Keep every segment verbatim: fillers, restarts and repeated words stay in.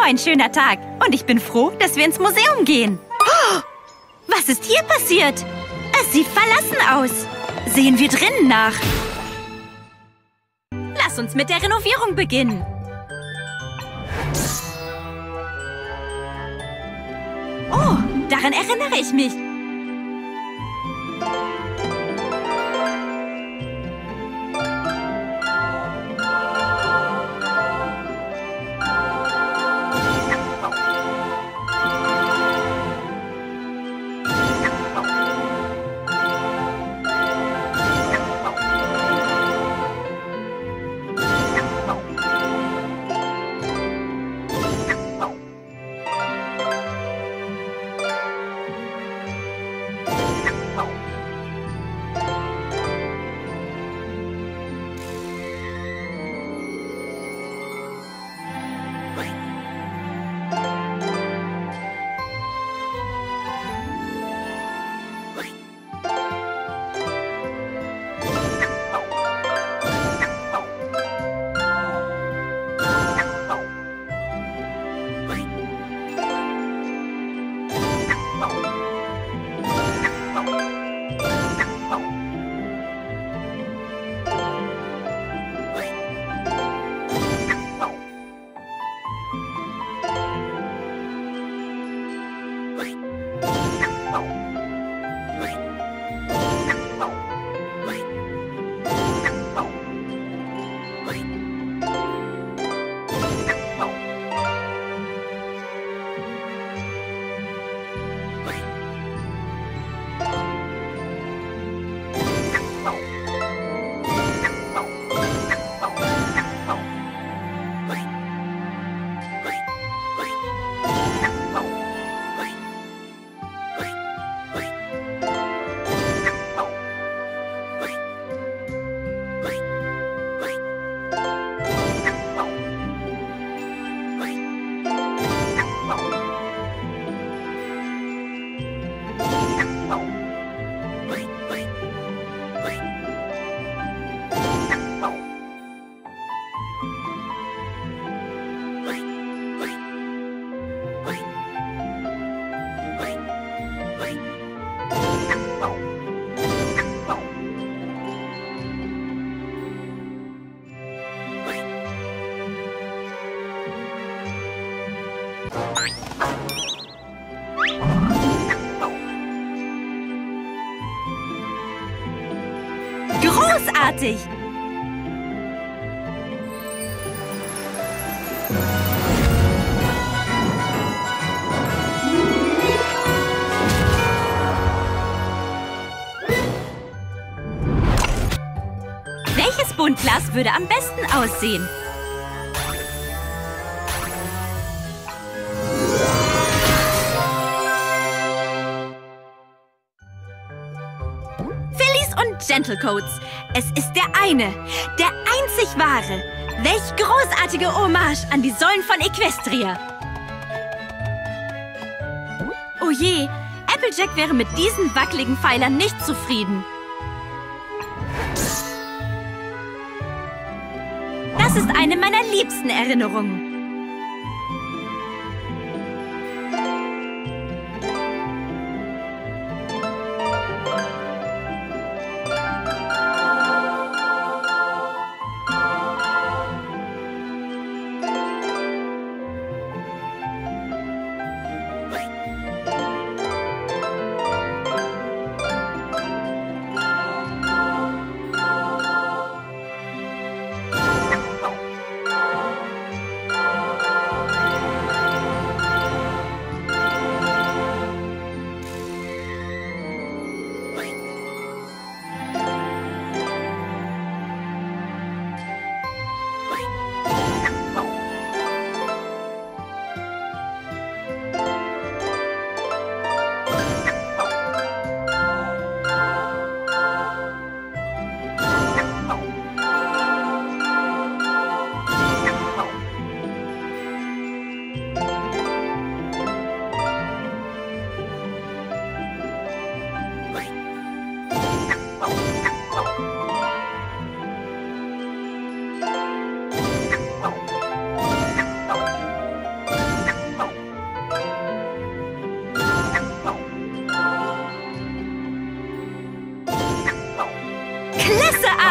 ein schöner Tag und ich bin froh, dass wir ins Museum gehen. Oh, was ist hier passiert? Es sieht verlassen aus. Sehen wir drinnen nach. Lass uns mit der Renovierung beginnen. Oh, daran erinnere ich mich. Großartig! Welches Buntglas würde am besten aussehen? Gentlecoats. Es ist der eine, der einzig wahre. Welch großartige Hommage an die Säulen von Equestria. Oh je, Applejack wäre mit diesen wackeligen Pfeilern nicht zufrieden. Das ist eine meiner liebsten Erinnerungen.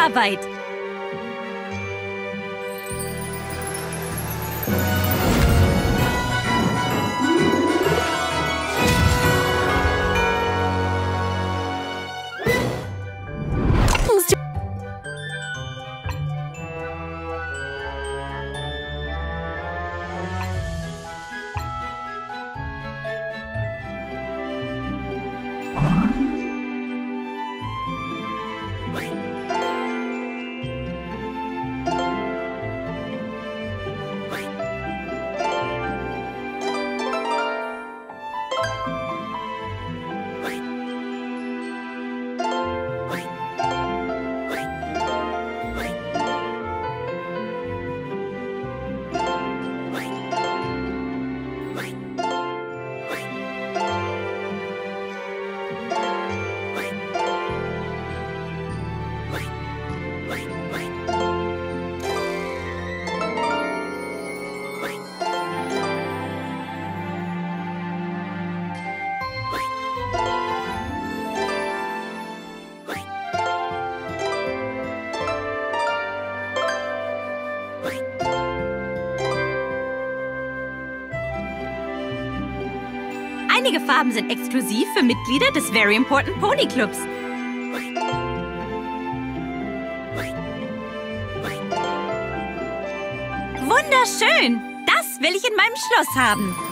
Arbeit. Einige Farben sind exklusiv für Mitglieder des Very Important Pony Clubs. Wunderschön! Das will ich in meinem Schloss haben.